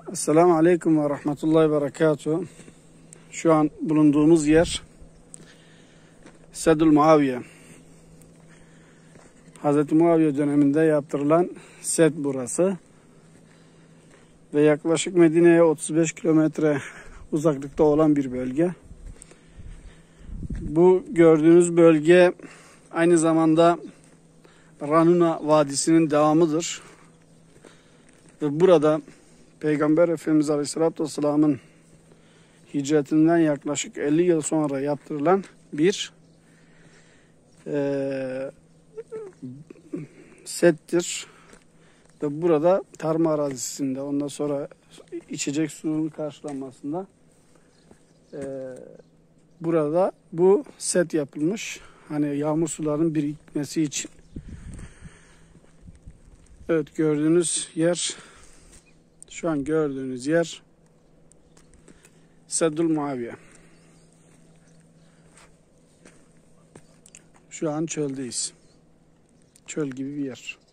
Esselamu Aleyküm ve Rahmetullahi ve Berekatuhu. Şu an bulunduğumuz yer Seddül Muaviye. Hz. Muaviye döneminde yaptırılan sed burası. Ve yaklaşık Medine'ye 35 kilometre uzaklıkta olan bir bölge. Bu gördüğünüz bölge aynı zamanda Ranuna Vadisi'nin devamıdır. Ve burada Peygamber Efendimiz Aleyhisselatü Vesselam'ın hicretinden yaklaşık 50 yıl sonra yaptırılan bir settir. Ve burada tarım arazisinde, ondan sonra içecek suyun karşılanmasında burada bu set yapılmış. Hani yağmur sularının birikmesi için. Evet, gördüğünüz yer, şu an gördüğünüz yer Seddül Muaviye. Şu an çöldeyiz. Çöl gibi bir yer.